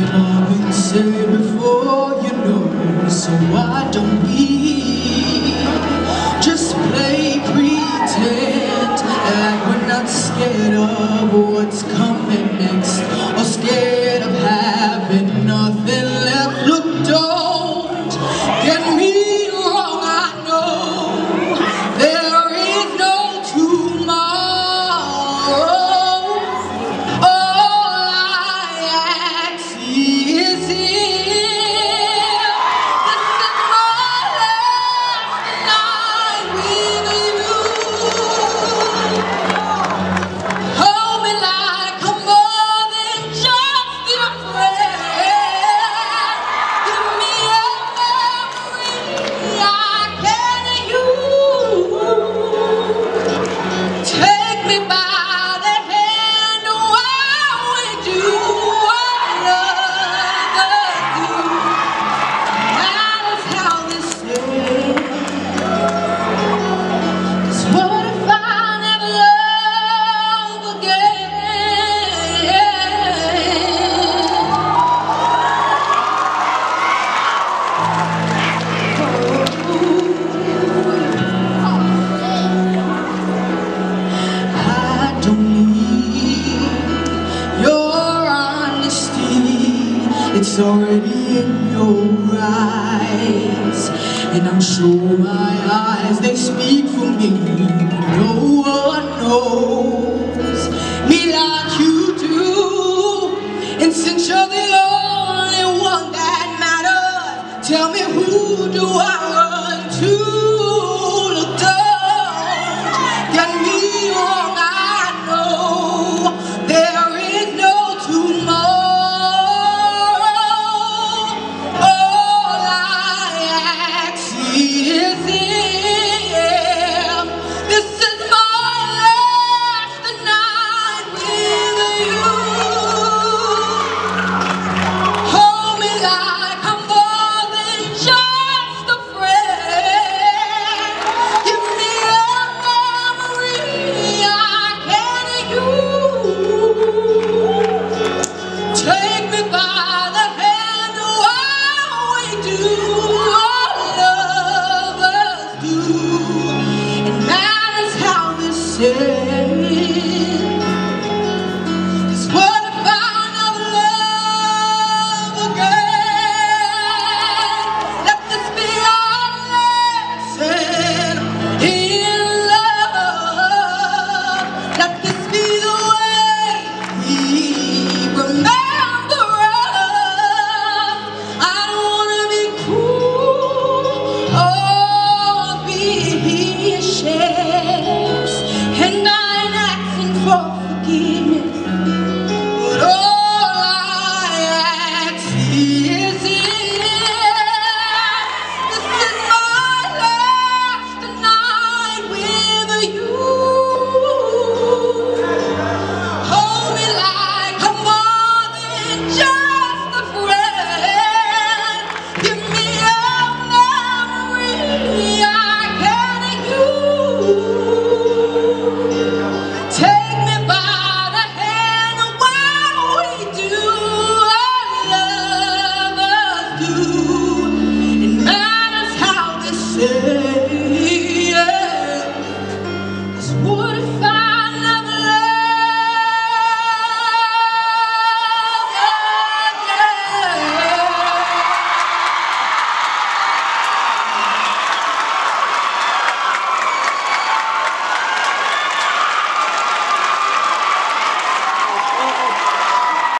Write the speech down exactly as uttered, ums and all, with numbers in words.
I've been said before, you know, so why don't we just play pretend like we're not scared of what's coming next, or scared of having nothing left. Look, don't get me wrong, I know there is no tomorrow. All I ask is here. It's already in your eyes, and I'm sure my eyes, they speak for me. No one knows me like you do, and since you're the only one that matters, tell me, who do I run to? Look, don't get me wrong, I know there is no tomorrow. Yeah.